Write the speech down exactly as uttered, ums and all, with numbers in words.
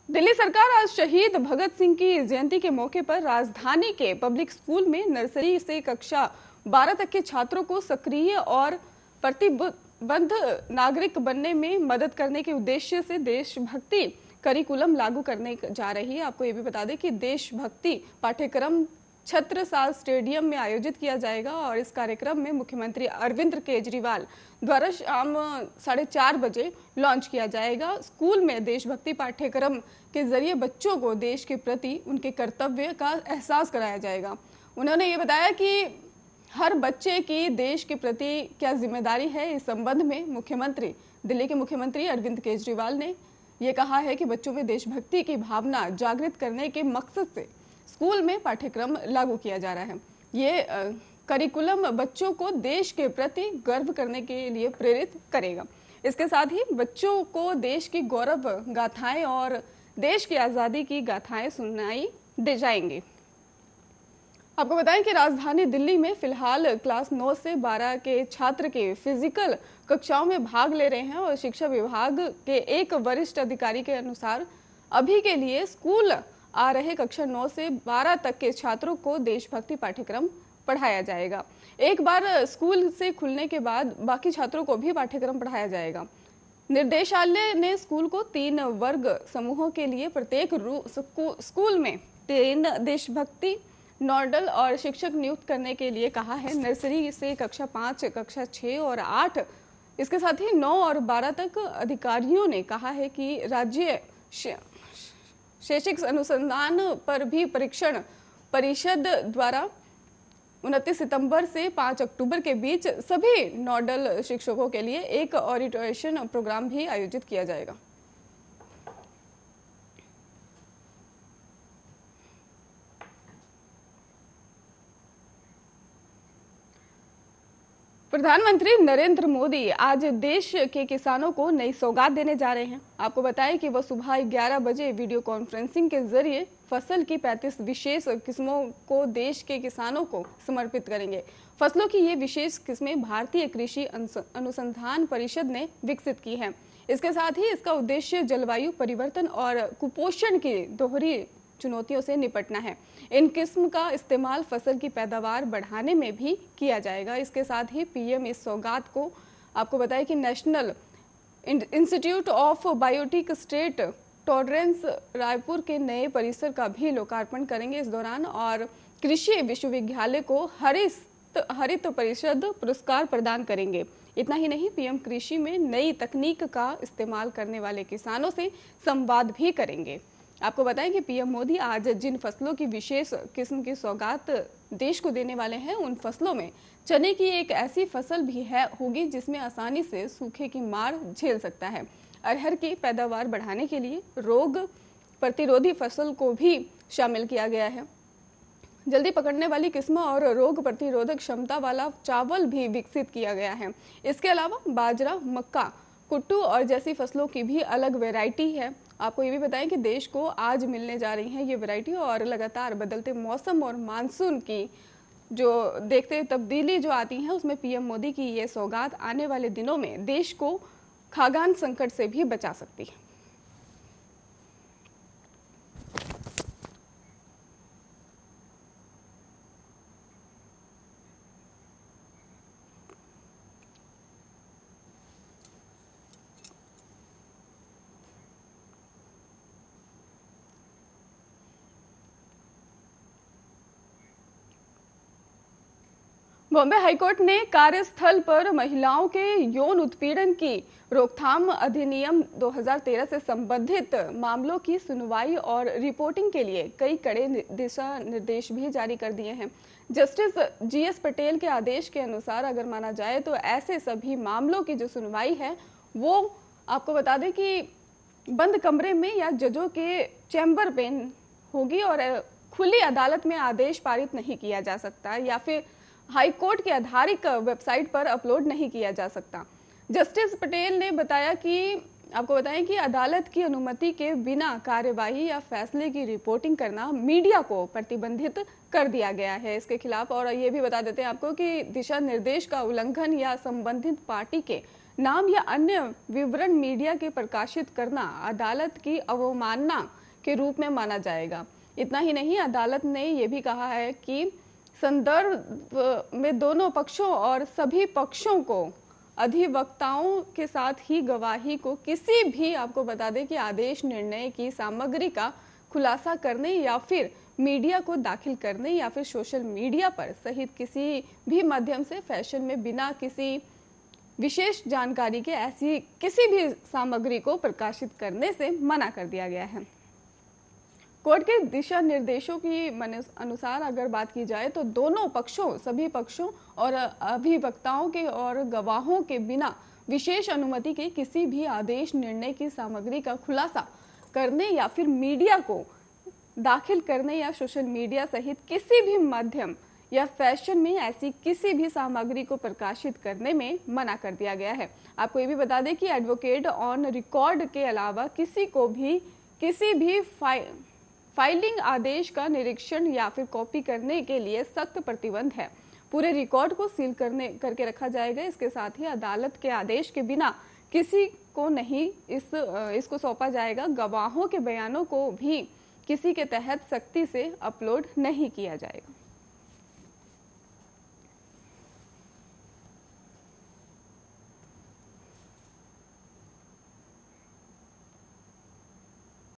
दिल्ली सरकार आज शहीद भगत सिंह की जयंती के मौके पर राजधानी के पब्लिक स्कूल में नर्सरी से कक्षा बारह तक के छात्रों को सक्रिय और प्रतिबद्ध नागरिक बनने में मदद करने के उद्देश्य से देशभक्ति करिकुलम लागू करने जा रही है। आपको ये भी बता दें कि देशभक्ति पाठ्यक्रम छत्रसाल स्टेडियम में आयोजित किया जाएगा और इस कार्यक्रम में मुख्यमंत्री अरविंद केजरीवाल द्वारा शाम साढ़े चार बजे लॉन्च किया जाएगा। स्कूल में देशभक्ति पाठ्यक्रम के जरिए बच्चों को देश के प्रति उनके कर्तव्य का एहसास कराया जाएगा। उन्होंने ये बताया कि हर बच्चे की देश के प्रति क्या जिम्मेदारी है। इस संबंध में मुख्यमंत्री दिल्ली के मुख्यमंत्री अरविंद केजरीवाल ने ये कहा है कि बच्चों में देशभक्ति की भावना जागृत करने के मकसद से स्कूल में पाठ्यक्रम लागू किया जा रहा है। ये आ, करिकुलम बच्चों को देश के प्रति गर्व करने के लिए प्रेरित करेगा। इसके साथ ही बच्चों को देश की गौरव गाथाएं और देश की आज़ादी की गाथाएं सुनाई दे जाएंगी। आपको बताएं कि राजधानी दिल्ली में फिलहाल क्लास नौ से बारह के छात्र के फिजिकल कक्षाओं में भाग ले रहे हैं और शिक्षा विभाग के एक वरिष्ठ अधिकारी के अनुसार अभी के लिए स्कूल आ रहे कक्षा नौ से बारह तक के छात्रों को देशभक्ति पाठ्यक्रम पढ़ाया जाएगा। एक बार स्कूल से खुलने के बाद बाकी छात्रों को भी पाठ्यक्रम पढ़ाया जाएगा। निर्देशालय ने स्कूल को तीन वर्ग समूहों के लिए प्रत्येक स्कूल में तीन देशभक्ति नोडल और शिक्षक नियुक्त करने के लिए कहा है। नर्सरी से कक्षा पाँच, कक्षा छः और आठ, इसके साथ ही नौ और बारह तक अधिकारियों ने कहा है कि राज्य शैक्षिक अनुसंधान पर भी परीक्षण परिषद द्वारा उनतीस सितंबर से पाँच अक्टूबर के बीच सभी नोडल शिक्षकों के लिए एक ओरिएंटेशन प्रोग्राम भी आयोजित किया जाएगा। प्रधानमंत्री नरेंद्र मोदी आज देश के किसानों को नई सौगात देने जा रहे हैं। आपको बताएं कि वह सुबह ग्यारह बजे वीडियो कॉन्फ्रेंसिंग के जरिए फसल की पैंतीस विशेष किस्मों को देश के किसानों को समर्पित करेंगे। फसलों की ये विशेष किस्में भारतीय कृषि अनुसंधान परिषद ने विकसित की हैं। इसके साथ ही इसका उद्देश्य जलवायु परिवर्तन और कुपोषण की दोहरी चुनौतियों से निपटना है। इन किस्म का इस्तेमाल फसल की पैदावार बढ़ाने में भी किया जाएगा। इसके साथ ही पीएम इस सौगात को आपको बताएं कि national institute of biotic state tolerance Raipur के नए परिसर का भी लोकार्पण करेंगे इस दौरान और कृषि विश्वविद्यालय को हरित हरित परिषद पुरस्कार प्रदान करेंगे। इतना ही नहीं, पीएम कृषि में नई तकनीक का इस्तेमाल करने वाले किसानों से संवाद भी करेंगे। आपको बताएं कि पीएम मोदी आज जिन फसलों की विशेष किस्म की सौगात देश को देने वाले हैं, उन फसलों में चने की एक ऐसी फसल भी है होगी जिसमें आसानी से सूखे की मार झेल सकता है। अरहर की पैदावार बढ़ाने के लिए रोग प्रतिरोधी फसल को भी शामिल किया गया है। जल्दी पकड़ने वाली किस्म और रोग प्रतिरोधक क्षमता वाला चावल भी विकसित किया गया है। इसके अलावा बाजरा, मक्का, कुट्टू और जैसी फसलों की भी अलग वैरायटी है। आपको ये भी बताएं कि देश को आज मिलने जा रही है ये वैरायटी और लगातार बदलते मौसम और मानसून की जो देखते तब्दीली जो आती है, उसमें पीएम मोदी की ये सौगात आने वाले दिनों में देश को खाद्यान्न संकट से भी बचा सकती है। बॉम्बे हाईकोर्ट ने कार्यस्थल पर महिलाओं के यौन उत्पीड़न की रोकथाम अधिनियम दो हज़ार तेरह से संबंधित मामलों की सुनवाई और रिपोर्टिंग के लिए कई कड़े दिशा निर्देश भी जारी कर दिए हैं। जस्टिस जीएस पटेल के आदेश के अनुसार अगर माना जाए तो ऐसे सभी मामलों की जो सुनवाई है वो आपको बता दें कि बंद कमरे में या जजों के चैम्बर में होगी और खुली अदालत में आदेश पारित नहीं किया जा सकता या फिर हाई कोर्ट की आधारित वेबसाइट पर अपलोड नहीं किया जा सकता। जस्टिस पटेल ने बताया कि आपको बताएं कि अदालत की अनुमति के बिना कार्यवाही या फैसले की रिपोर्टिंग करना मीडिया को प्रतिबंधित कर दिया गया है इसके खिलाफ। और ये भी बता देते हैं आपको कि दिशा निर्देश का उल्लंघन या संबंधित पार्टी के नाम या अन्य विवरण मीडिया के प्रकाशित करना अदालत की अवमानना के रूप में माना जाएगा। इतना ही नहीं, अदालत ने यह भी कहा है कि संदर्भ में दोनों पक्षों और सभी पक्षों को अधिवक्ताओं के साथ ही गवाही को किसी भी, आपको बता दें कि आदेश निर्णय की सामग्री का खुलासा करने या फिर मीडिया को दाखिल करने या फिर सोशल मीडिया पर सहित किसी भी माध्यम से फैशन में बिना किसी विशेष जानकारी के ऐसी किसी भी सामग्री को प्रकाशित करने से मना कर दिया गया है। कोर्ट के दिशा निर्देशों की अनुसार अगर बात की जाए तो दोनों पक्षों, सभी पक्षों और अभिवक्ताओं के और गवाहों के बिना विशेष अनुमति के किसी भी आदेश निर्णय की सामग्री का खुलासा करने या फिर मीडिया को दाखिल करने या सोशल मीडिया सहित किसी भी माध्यम या फैशन में ऐसी किसी भी सामग्री को प्रकाशित करने में मना कर दिया गया है। आपको ये भी बता दें कि एडवोकेट ऑन रिकॉर्ड के अलावा किसी को भी किसी भी फाइ, फाइलिंग आदेश का निरीक्षण या फिर कॉपी करने के लिए सख्त प्रतिबंध है। पूरे रिकॉर्ड को सील करने करके रखा जाएगा। इसके साथ ही अदालत के आदेश के बिना किसी को नहीं इस इसको सौंपा जाएगा। गवाहों के बयानों को भी किसी के तहत सख्ती से अपलोड नहीं किया जाएगा।